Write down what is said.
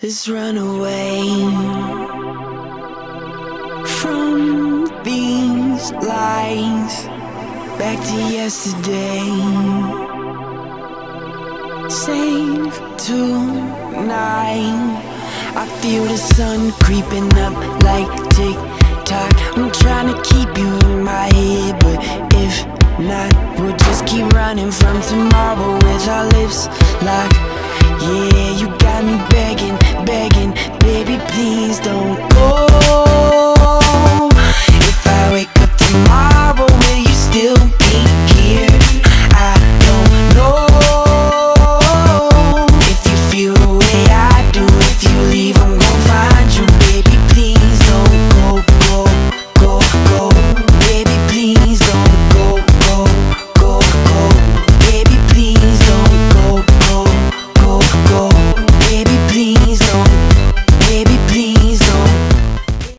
Let's run away from these lies, back to yesterday. Save tonight. I feel the sun creeping up like tick-tock. I'm trying to keep you in my head, but if not, we'll just keep running from tomorrow with our lips locked. Yeah, you got me begging,